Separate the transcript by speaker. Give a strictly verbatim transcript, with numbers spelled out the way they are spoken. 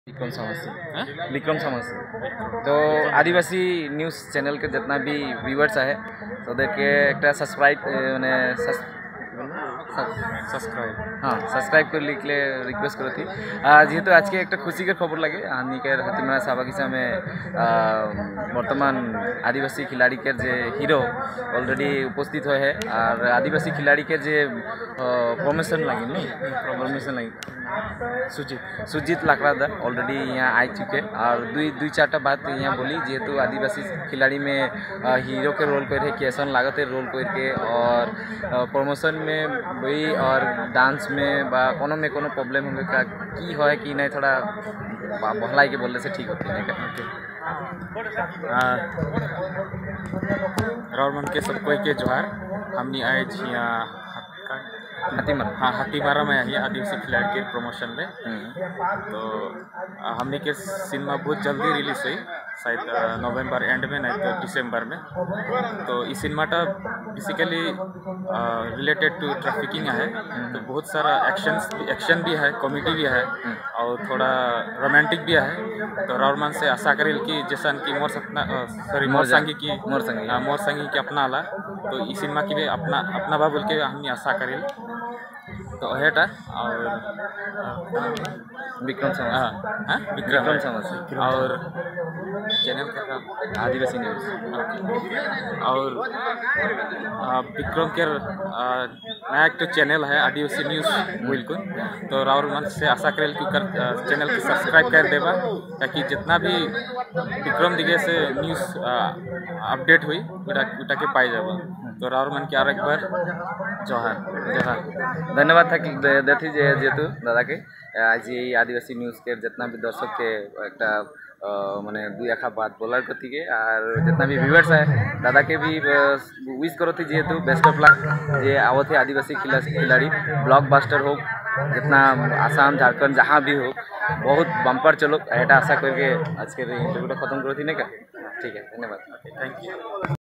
Speaker 1: विक्रम समस्या विक्रम समस्या तो आदिवासी न्यूज़ चैनल के जितना भी व्यूअर्स है তাদেরকে একটা সাবস্ক্রাইব মানে सब्सक्राइब हाँ सब्सक्राइब कर लिखले रिक्वेस्ट करो थी जेहेतु आज के एक खुशी के खबर लगे हानिकर हाथीमारा साबागिसा में वर्तमान आदिवासी खिलाड़ी के जे हिरो ऑलरेडी उपस्थित हुए है और आदिवासी खिलाड़ी के जे प्रमोशन लगे नहीं प्रमोशन लगे सुजीत सुजीत लाकड़ा ऑलरेडी यहाँ आ चुके और दुई दुई चार्टा बात यहाँ बोली जेहेतु आदिवासी खिलाड़ी में हीरो के रोल कर कैसन लागत है रोल करके और प्रमोशन में वही और डांस में बा कोनो में कोनो प्रॉब्लम होंगे का की है कि नहीं थोड़ा बहलाई के बोलने से ठीक होती है क्या
Speaker 2: रावण के सब कोई के जोहार हमने आए यहाँ
Speaker 1: हाथीमारा
Speaker 2: हाँ हाथीमारा में आई आदिवासी खिलाड़ी के प्रमोशन में तो हमने के सिनेमा बहुत जल्दी रिलीज हुई शायद नवंबर एंड में नहीं तो दिसंबर में तो इस सिनेमाटा बेसिकली रिलेटेड टू ट्रैफिकिंग है तो बहुत सारा एक्शन एक्शन भी है कॉमेडी भी है और थोड़ा रोमांटिक भी है तो रावण से आशा करें कि जैसा कि मोर सपना सॉरी मोर संगी की
Speaker 1: मोर संगी
Speaker 2: हाँ मोर संगी की अपना ला तो इस सिनेमा की भी अपना अपना बा बोल के हमने आशा करें तो हेटा और
Speaker 1: विक्रम समस्या
Speaker 2: हाँ हाँ
Speaker 1: विक्रम समस्या
Speaker 2: और चैनल का
Speaker 1: आदिवासी न्यूज़
Speaker 2: और विक्रम के नया एक तो चैनल है आदिवासी न्यूज़ बिल्कुल तो राहुल मंच से आशा करें कि कर चैनल की सब्सक्राइब कर देगा ताकि जितना भी विक्रम दिखे से न्यूज़ अपडेट हुई उटा उटा के पाई जाएगा तो राहुल मन के और एक बार जोहार
Speaker 1: जोहार धन्यवाद था कि देती जेहेतु दादा के आज ये आदिवासी न्यूज़ के जितना भी दर्शक के एक माने दुई आखा बात बोलार कथी के और जितना भी व्यूअर्स है दादा के भी विश करो थी जेहेतु बेस्ट ऑफ लक जे आवत है आदिवासी खिलाड़ी ब्लॉकबस्टर हो जितना आसाम झारखंड जहाँ भी हो बहुत बम्पर चलो ऐसा आशा करके आज के इंटरव्यूटा खत्म करो थी नहीं क्या ठीक है धन्यवाद
Speaker 2: थैंक यू।